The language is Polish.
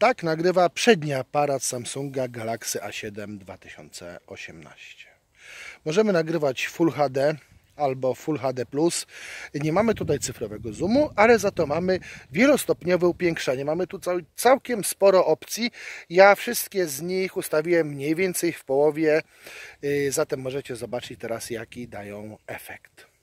Tak nagrywa przedni aparat Samsunga Galaxy A7 2018. Możemy nagrywać Full HD albo Full HD+. Nie mamy tutaj cyfrowego zoomu, ale za to mamy wielostopniowe upiększanie. Mamy tu całkiem sporo opcji. Ja wszystkie z nich ustawiłem mniej więcej w połowie, zatem możecie zobaczyć teraz, jaki dają efekt.